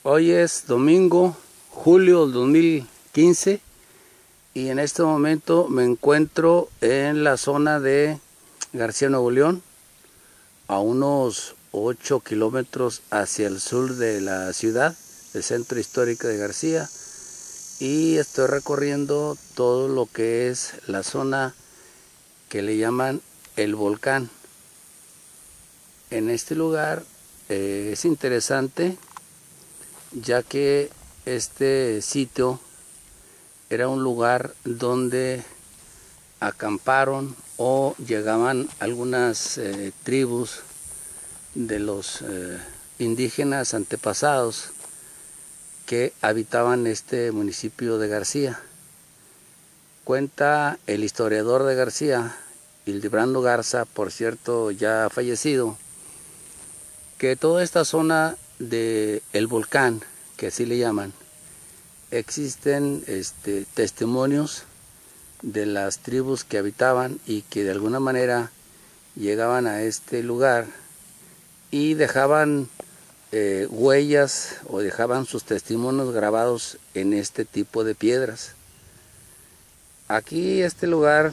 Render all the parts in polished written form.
Hoy es domingo, julio del 2015 y en este momento me encuentro en la zona de García, Nuevo León, a unos 8 kilómetros hacia el sur de la ciudad, del centro histórico de García, y estoy recorriendo todo lo que es la zona que le llaman el volcán. En este lugar es interesante, ya que este sitio era un lugar donde acamparon o llegaban algunas tribus de los indígenas antepasados que habitaban este municipio de García. Cuenta el historiador de García, Hildebrando Garza, por cierto ya fallecido, que toda esta zona del volcán, que así le llaman, existen testimonios de las tribus que habitaban y que de alguna manera llegaban a este lugar y dejaban huellas o dejaban sus testimonios grabados en este tipo de piedras. Aquí este lugar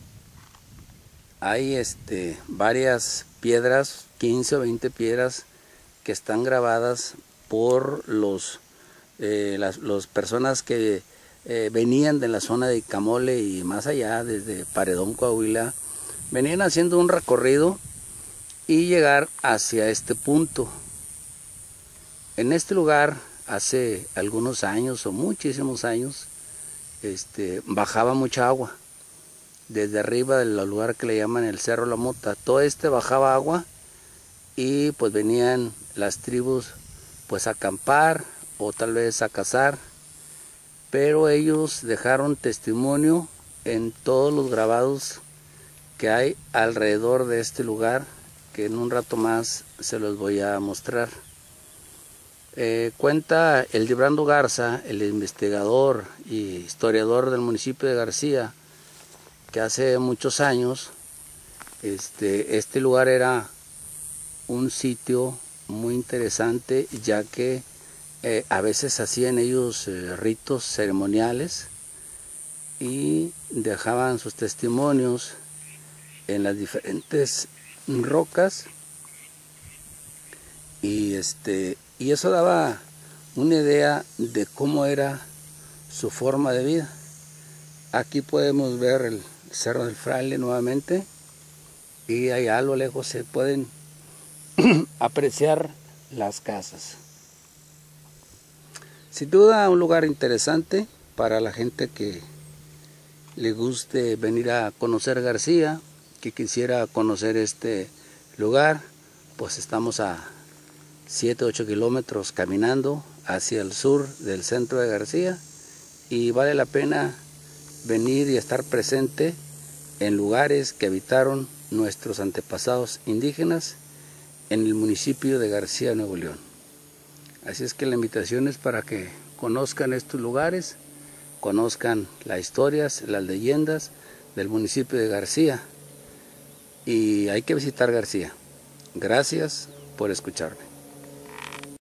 hay varias piedras, 15 o 20 piedras que están grabadas por las personas que venían de la zona de Icamole y más allá, desde Paredón, Coahuila, venían haciendo un recorrido y llegar hacia este punto. En este lugar, hace algunos años o muchísimos años, bajaba mucha agua. Desde arriba del lugar que le llaman el Cerro La Mota, todo bajaba agua y pues venían las tribus pues a acampar o tal vez a cazar, pero ellos dejaron testimonio en todos los grabados que hay alrededor de este lugar, que en un rato más se los voy a mostrar. Cuenta Hildebrando Garza, el investigador y historiador del municipio de García, que hace muchos años este lugar era un sitio muy interesante, ya que a veces hacían ellos ritos ceremoniales y dejaban sus testimonios en las diferentes rocas y eso daba una idea de cómo era su forma de vida. Aquí podemos ver el Cerro del Fraile nuevamente y allá a lo lejos se pueden apreciar las casas. Sin duda un lugar interesante para la gente que le guste venir a conocer García, que quisiera conocer este lugar. Pues estamos a 7-8 kilómetros caminando hacia el sur del centro de García y vale la pena venir y estar presente en lugares que habitaron nuestros antepasados indígenas en el municipio de García, Nuevo León. Así es que la invitación es para que conozcan estos lugares, conozcan las historias, las leyendas del municipio de García, y hay que visitar García. Gracias por escucharme.